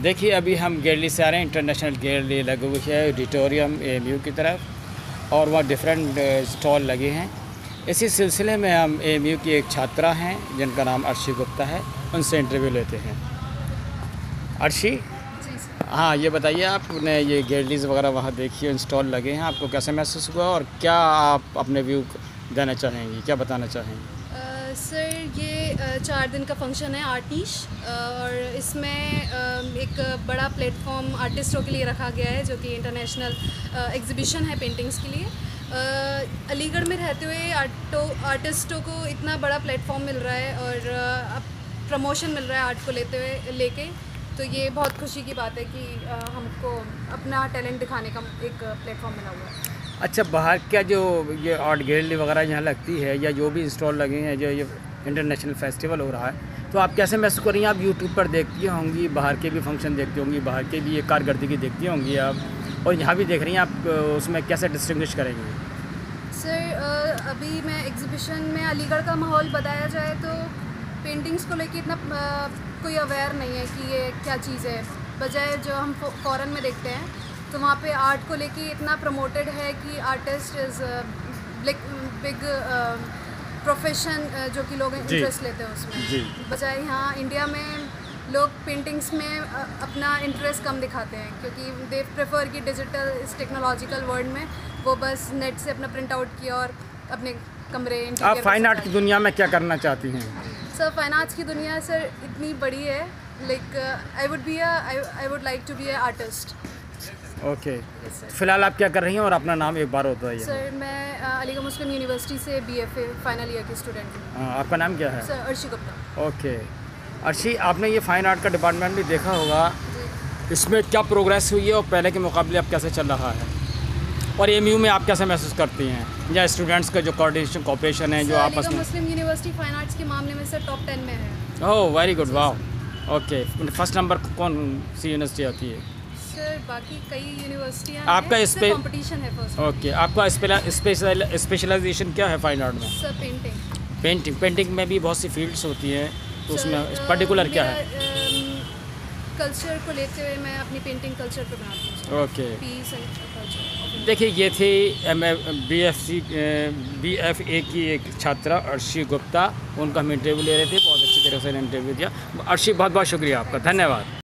देखिए अभी हम गैलरी से आ रहे हैं। इंटरनेशनल गैलरी लगी हुई है ऑडिटोरियम AMU की तरफ, और वहाँ डिफरेंट स्टॉल लगे हैं। इसी सिलसिले में हम AMU की एक छात्रा हैं जिनका नाम अर्शी गुप्ता है, उनसे इंटरव्यू लेते हैं। अर्शी, हाँ ये बताइए, आपने ये गैलरीज वगैरह वहाँ देखी, इंस्टॉल लगे हैं, आपको कैसे महसूस हुआ और क्या आप अपने व्यू देना चाहेंगी, क्या बताना चाहेंगी? सर ये 4 दिन का फंक्शन है आर्टिश, और इसमें एक बड़ा प्लेटफॉर्म आर्टिस्टों के लिए रखा गया है जो कि इंटरनेशनल एग्जीबिशन है पेंटिंग्स के लिए। अलीगढ़ में रहते हुए आर्टिस्टों को इतना बड़ा प्लेटफॉर्म मिल रहा है और प्रमोशन मिल रहा है आर्ट को लेके, तो ये बहुत खुशी की बात है कि हमको अपना टैलेंट दिखाने का एक प्लेटफॉर्म मिला हुआ है। अच्छा, बाहर क्या जो ये आर्ट गैलरी वगैरह यहाँ लगती है या जो भी इंस्टॉल लगे हैं, जो ये इंटरनेशनल फेस्टिवल हो रहा है, तो आप कैसे महसूस कर रही हैं? आप यूट्यूब पर देखती होंगी, बाहर के भी फंक्शन देखती होंगी, बाहर के भी ये कारकर्दगी देखती होंगी आप, और यहाँ भी देख रही हैं, आप उसमें कैसे डिस्टिंग्विश करेंगी? सर अभी मैं एग्जीबिशन में अलीगढ़ का माहौल बताया जाए तो पेंटिंग्स को लेके इतना कोई अवेयर नहीं है कि ये क्या चीज़ है, बजाय जो हम फॉरेन में देखते हैं तो वहाँ पे आर्ट को लेके इतना प्रमोटेड है कि आर्टिस्ट इज़ बिग प्रोफेशन, जो कि लोग इंटरेस्ट लेते हैं उसमें, बजाय यहाँ इंडिया में लोग पेंटिंग्स में अपना इंटरेस्ट कम दिखाते हैं क्योंकि दे प्रेफर कि डिजिटल इस टेक्नोलॉजिकल वर्ल्ड में वो बस नेट से अपना प्रिंट आउट किया और अपने कमरे। आप फाइन आर्ट की दुनिया में क्या करना चाहती हैं? सर फाइन आर्ट्स की दुनिया सर इतनी बड़ी है, like I would like to be a artist. Okay, फ़िलहाल आप क्या कर रही हैं और अपना नाम एक बार बताइए। सर मैं अलीगढ़ मुस्लिम यूनिवर्सिटी से BFA फाइनल ईयर की स्टूडेंट हूँ। आपका नाम क्या है? सर अर्शी गुप्ता। ओके अर्शी, आपने ये फ़ाइन आर्ट का डिपार्टमेंट भी देखा होगा, इसमें क्या प्रोग्रेस हुई है और पहले के मुकाबले अब कैसे चल रहा है, और AMU में आप कैसे महसूस करती हैं, या स्टूडेंट्स का जो कोऑर्डिनेशन है जो आपस में? मुस्लिम यूनिवर्सिटी फाइन आर्ट्स के मामले में सर टॉप 10 में है। ओह वेरी गुड, वाह। ओके, फर्स्ट नंबर कौन सी यूनिवर्सिटी आती है? सर बाकी कई यूनिवर्सिटियाँ आपका हैं, कंपटीशन है फर्स्ट। ओके, आपका स्पेशलाइजेशन क्या है फाइन आर्ट में? सर पेंटिंग में भी बहुत सी फील्ड्स होती हैं, तो उसमें पर्टिकुलर क्या है? कल्चर को लेते हुए मैं अपनी पेंटिंग कल्चर पर बनाती हूँ। Okay, peace and culture. देखिए ये थी BFA की एक छात्रा अर्शी गुप्ता, उनका हम इंटरव्यू ले रहे थे, बहुत अच्छी तरह से इंटरव्यू दिया। अर्शी, बहुत बहुत शुक्रिया आपका, धन्यवाद।